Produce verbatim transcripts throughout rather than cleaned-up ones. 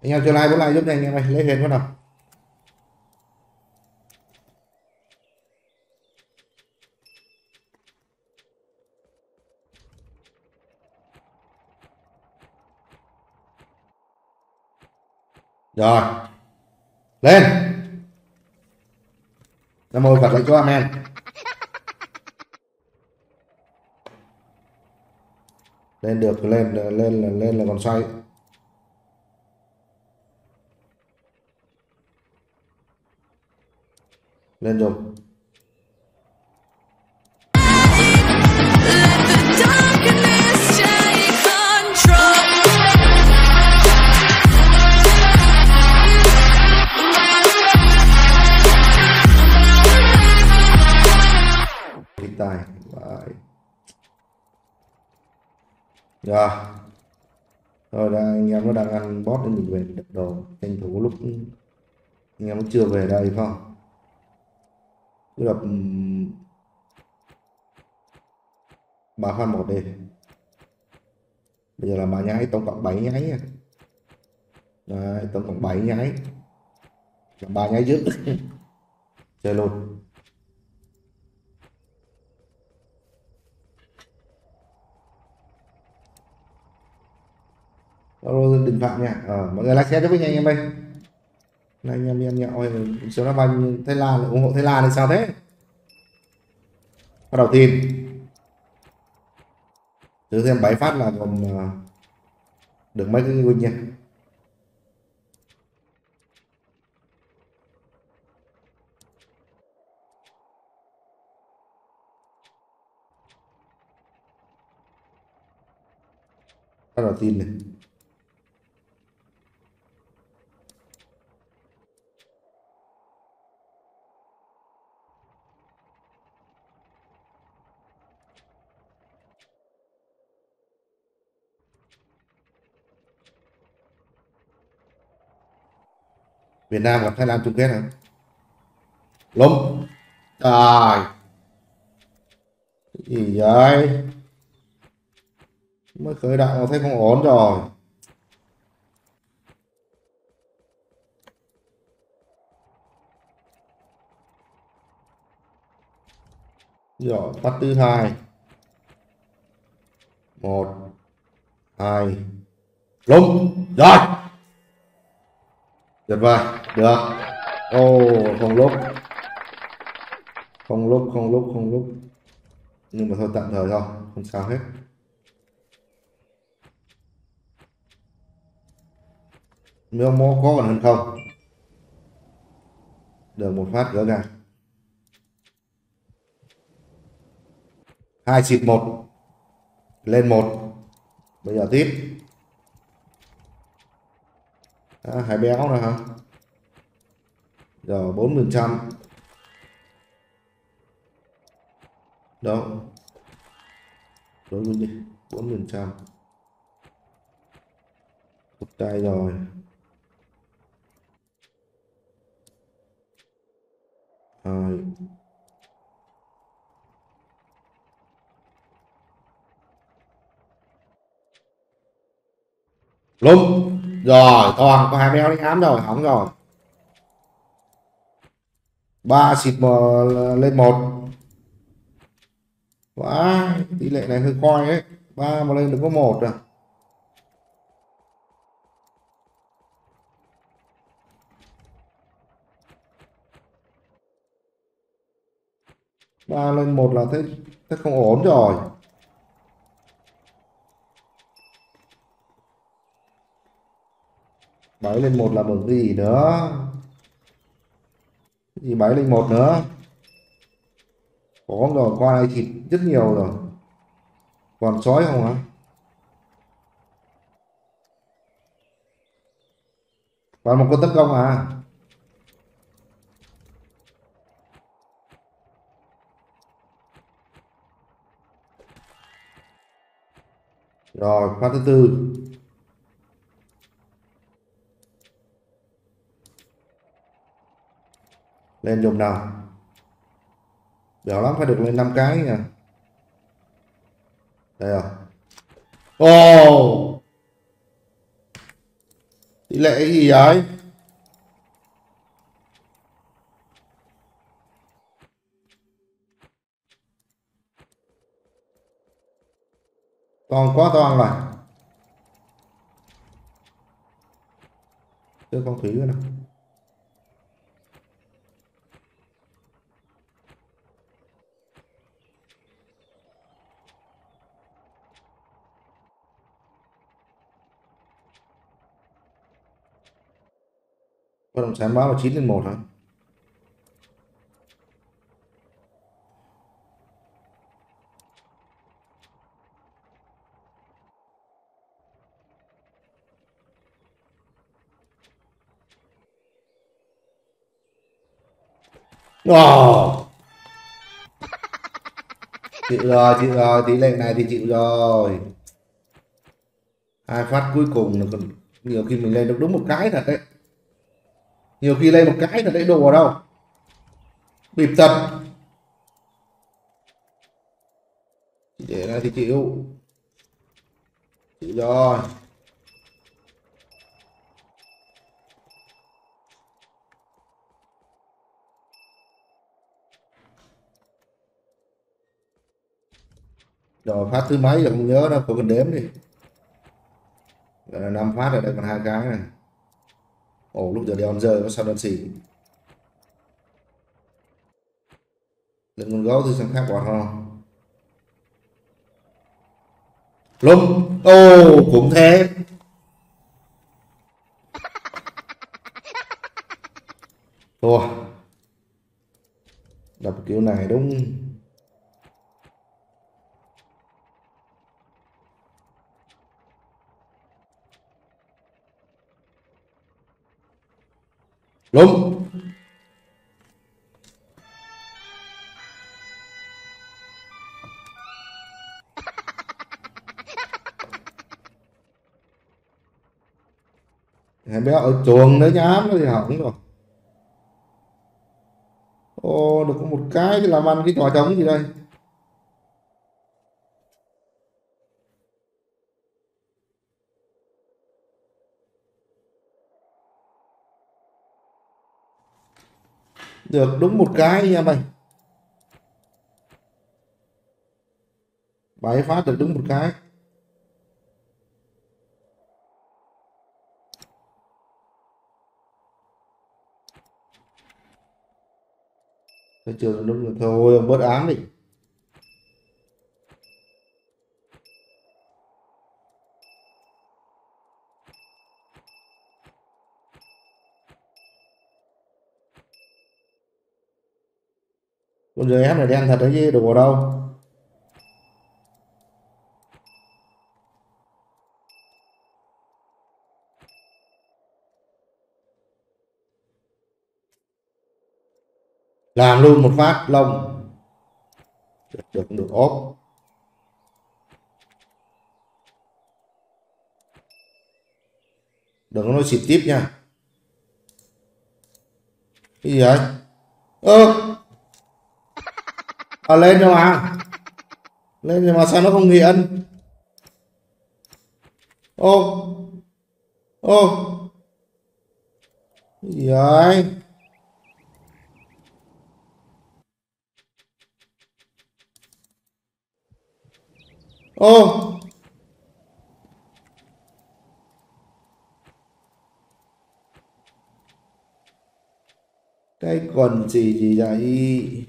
Anh em chơi like bấm like giúp cho anh em ơi, lấy hên quá nào. Rồi lên Nam mô Phật lạy cho amen. Lên được, lên lên là lên là còn xoay. Lên rồi. Tài vậy. Rồi rồi đây, anh em nó đang ăn bot nên mình về đập đồ, tranh thủ lúc anh em nó chưa về đây không cứ đập ba phát một đi. Bây giờ là ba nháy, tổng cộng bảy nháy nha. Đấy, tổng cộng bảy nháy, ba nháy trước chơi luôn. Alo Đình Phạm nha. Ờ, mọi người like share cho với nha anh em ơi. Này anh em em nhậu ơi, số nó bao nhiêu Thái Lan ủng hộ Thái Lan thì sao thế? Bắt đầu tin. Thử xem bảy phát là còn được mấy cái win nha. Bắt đầu tin này. Việt Nam gặp Thái Lan chung kết hả? Lúng. Trời. Cái gì vậy? Mới khởi động thấy không ổn rồi. Rồi phát thứ hai. Một, hai, lúng. Rồi. Tuyệt vời, được. Ô, không lúc. Không lúc, không lúc, không lúc. Nhưng mà thôi tạm thời thôi, không sao hết. Nếu mô có còn hơn không? Được một phát gỡ ra. Hai xịt một. Lên một. Bây giờ tiếp. À, hai béo nữa hả? Rồi bốn phần trăm. Đâu? Đối với đi. bốn phần trăm. Một tay rồi. Rồi. Lúng. Rồi toàn có hai béo đánh ám rồi, hỏng rồi. Ba xịt mà lên một. Quá, tỷ lệ này hơi coi ấy. Ba mà lên được có một à. Ba lên một là thế, thế không ổn rồi. Bảy lên một là mừng cái gì nữa? Cái gì bảy lên một nữa? Có rồi, qua đây thịt rất nhiều rồi. Còn sói không hả? Còn một con tấn công à? Rồi phát thứ tư. Lên dùm nào. Dẻo lắm, phải được lên năm cái nha. Đây rồi. Ồ, Tỷ lệ cái gì vậy? Toàn quá toàn rồi. Chưa con thủy nữa nè. Bất động sản báo là chín đến một hả? Ồ, chịu rồi, chịu rồi, tỷ lệ này thì chịu rồi. Hai phát cuối cùng là còn nhiều khi mình lên được đúng một cái thật đấy. Nhiều khi lên một cái thật đấy, đồ vào đâu. Bịp thật. Để này thì chịu. Chịu rồi. Rồi phát thứ mấy rồi không nhớ đâu, không cần đếm đi. Vậy là năm phát ở đây còn hai cái này. Ồ, lúc giờ đèo rơi có sao đơn xỉ. Đừng con gấu thì xem khác bọt không. Lum. Ô, cũng thế. Thua. Đập kiểu này đúng. Lum. Hai bé ở chuồng nữa nhám nó thì hỏng rồi. Ô, được có một cái thì làm ăn cái trò trống gì đây. Được đúng một cái nha mày. Bảy phát được đúng một cái. Thấy chưa, đúng rồi. Thôi ông bớt ám đi. Con rơi ép này đen thật đấy chứ đổ vào đâu. Làm luôn một phát lông. Được được, được ốp. Đừng có nói xịt tiếp nha. Cái gì vậy? Ơ, à, lên rồi mà. Lên rồi mà sao nó không nghiện? Ô, ô, cái gì vậy? Ô, cái quần gì gì vậy?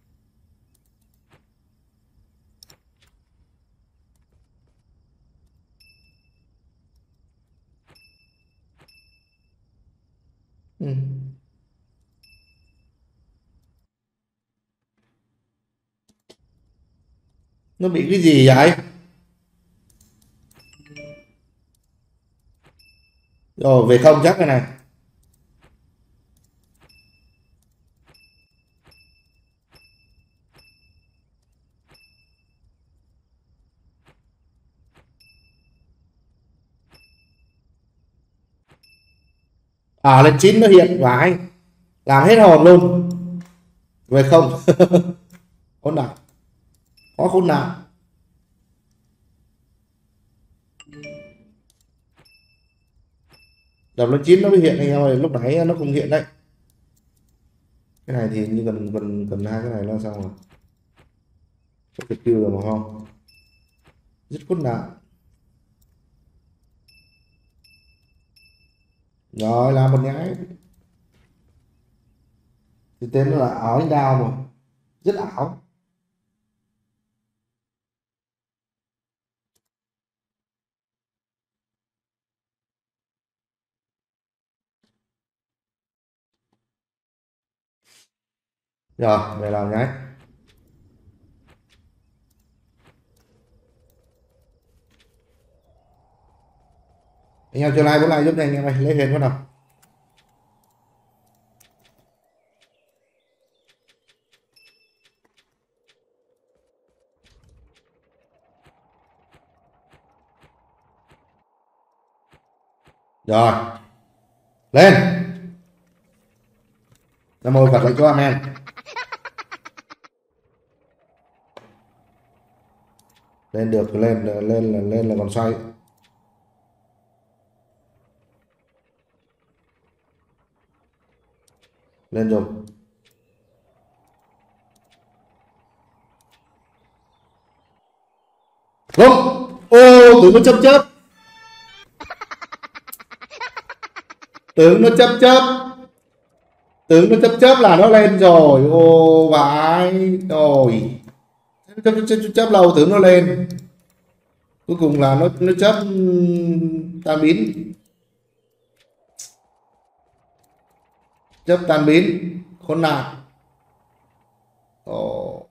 Ừ. Nó bị cái gì vậy? Rồi về không chắc cái này. À, lên chín nó hiện vãi. Làm hết hồn luôn. Về không. Khốn nạn. Có khốn nạn. đập lên chín nó mới hiện anh em ơi, lúc nãy nó không hiện đấy. Cái này thì như cần cần cần hai cái này là xong rồi, có thể kêu rồi mà không rất cốt nạn. Rồi làm một nhái thì tên nó là ảo anh đào mà, rất ảo. Rồi về làm nhái. Anh em cho like bốn like giúp anh em ơi, lấy hên có nào. Rồi lên, Nam mô Phật lại cho amen. Lên được lên lên là lên là còn xoay. Lên rồi. Không, ô tưởng nó chớp chớp, tưởng nó chớp chớp, tưởng nó chớp chớp là nó lên rồi. Ô vãi rồi, chớp chớp chớp, chớp lâu tưởng nó lên, cuối cùng là nó nó chớp tan biến, chớp tan biến khốn nạn. Ồ